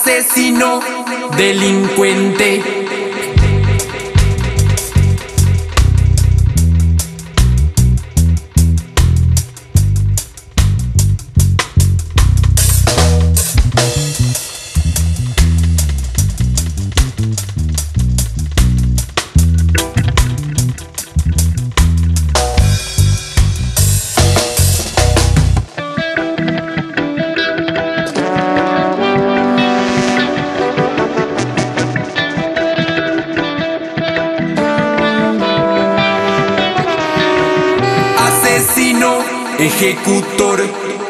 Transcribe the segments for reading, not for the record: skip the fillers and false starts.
asesino, delincuente. Asesino, ejecutor.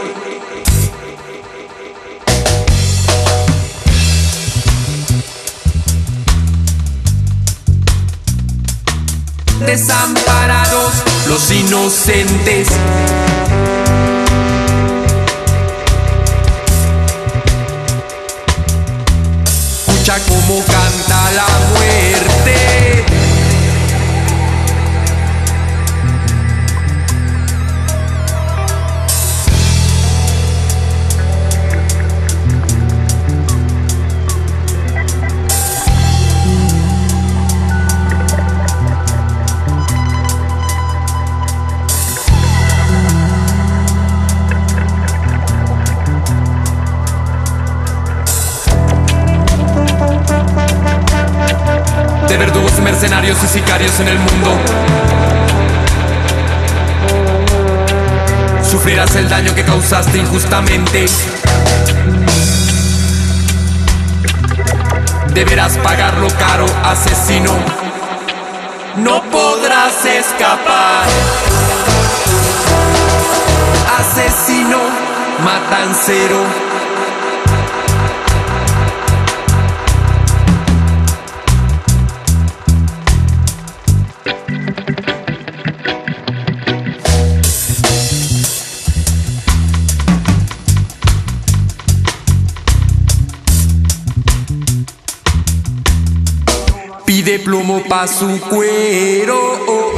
Desamparados los inocentes. Escucha cómo canta la muerte. De verdugos y mercenarios y sicarios en el mundo, sufrirás el daño que causaste injustamente. Deberás pagarlo caro, asesino. No podrás escapar. Asesino, matancero. Pide plomo pa' su cuero.